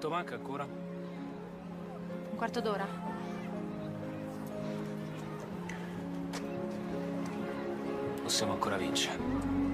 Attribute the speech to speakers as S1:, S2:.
S1: Quanto manca ancora?
S2: Un quarto d'ora.
S1: Possiamo ancora vincere.